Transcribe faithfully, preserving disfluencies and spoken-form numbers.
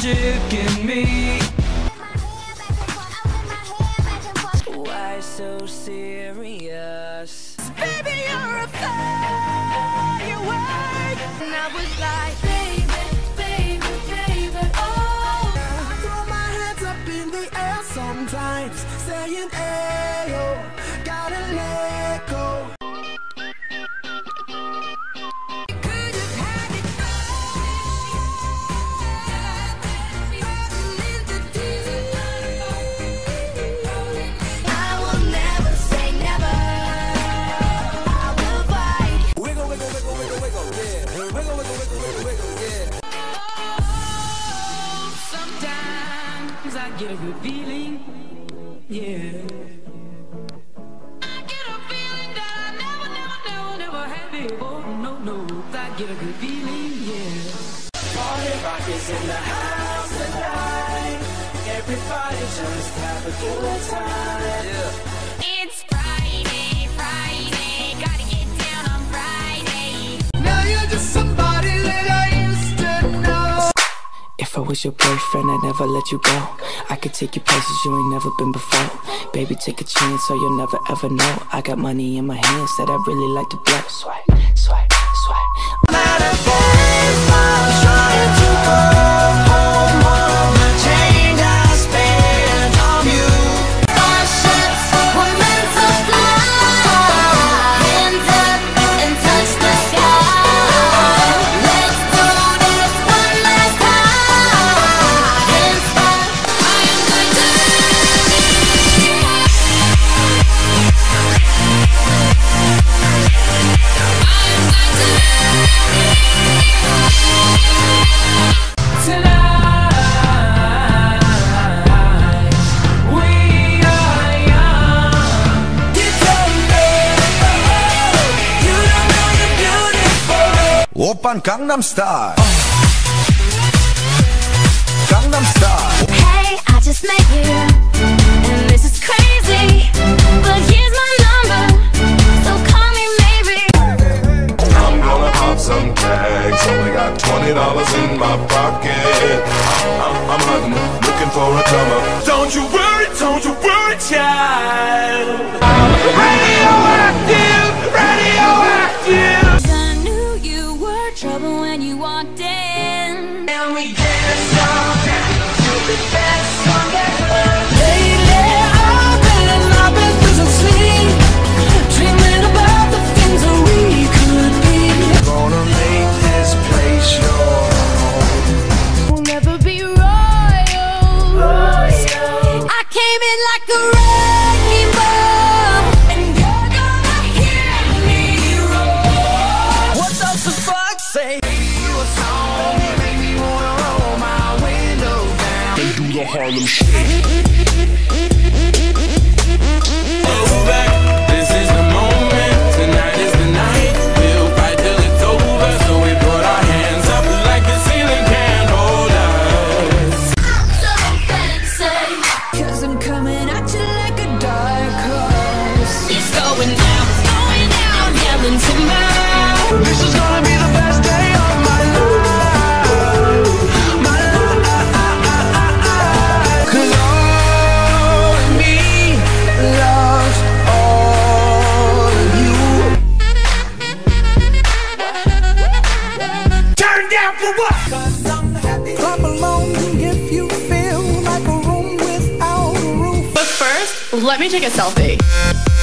chicken me. Why so serious? Baby, you're a firework. And I was like, baby, baby, baby, oh. I throw my hands up in the air sometimes, saying, ayo, gotta let go. I get a good feeling, yeah. I get a feeling that I never, never, never, never had before. No, no, I get a good feeling, yeah. Party rock is in the house tonight. Everybody just have a good time. Yeah. It's Friday, Friday, gotta get down on Friday. Now you're just somebody that I used to know. If I was your boyfriend, I'd never let you go. I could take you places you ain't never been before. Baby, take a chance so you'll never ever know. I got money in my hands that I really like to blow. Swipe, swipe, swipe. I'm at a baseball trying to go home on the change I spent on you. Starships were meant to fly. Hands up and touch the sky. Let's do this one last time. Can't stop. I am going to Oppan Gangnam Style. Gangnam Style. Hey, I just met you, and this is crazy, but here's my number, so call me maybe. I'm gonna pop some tags. Only got twenty dollars in my pocket. I'm, I'm hunting, looking for a come up. Don't you worry, don't you worry, child. Radioactive, radioactive. I knew you were trouble when you walked in. And we can't stop to the best song ever. Lately I've been, I've been losing sleep, dreaming about the things that we could be. Gonna make this place your home. We'll never be royals. Royal. I came in like a wrecking ball, and you're gonna hear me roar. What does the fuck say? You a song, you make me wanna roll my windows down and do the Harlem Shake. This is the moment, tonight is the night. We'll fight till it's over, so we put our hands up like the ceiling can't hold us. So fancy, 'Cause I'm coming at you like a dark horse. it's going down, it's going down, yelling timber. This is gonna be the best day of my life, my life. 'Cause all of me loves all of you. Turn down for what? 'Cause I'm happy. Clap along if you feel like a room without a roof. But first, let me take a selfie.